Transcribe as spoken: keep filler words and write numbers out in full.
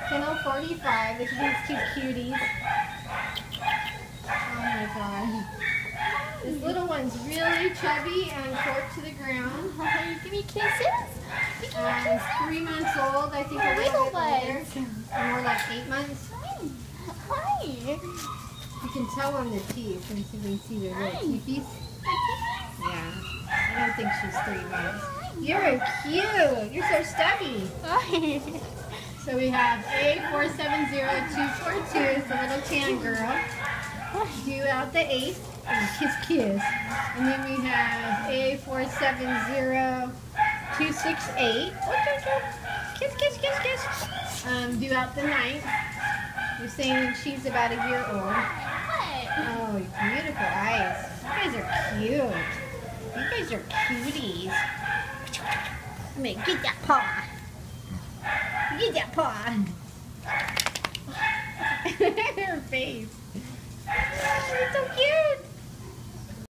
Kennel forty-five. Look at these two cuties. Oh my god. This little one's really chubby and short to the ground. Give me kisses. Um, he's three months old, I think, a little bit later. More like eight months. Hi. You can tell on the teeth, and you can see the little teethies. Yeah, I don't think she's three months. You're cute. You're so stubby. Hi. So we have A four seven zero two four two, is the little tan girl. Due out the eighth, and kiss kiss. And then we have A four seven zero two six eight. Kiss kiss kiss kiss. Um, due out the ninth. You're saying she's about a year old. Oh, beautiful eyes. You guys are cute. You guys are cuties. Come here, get that paw. Get that paw.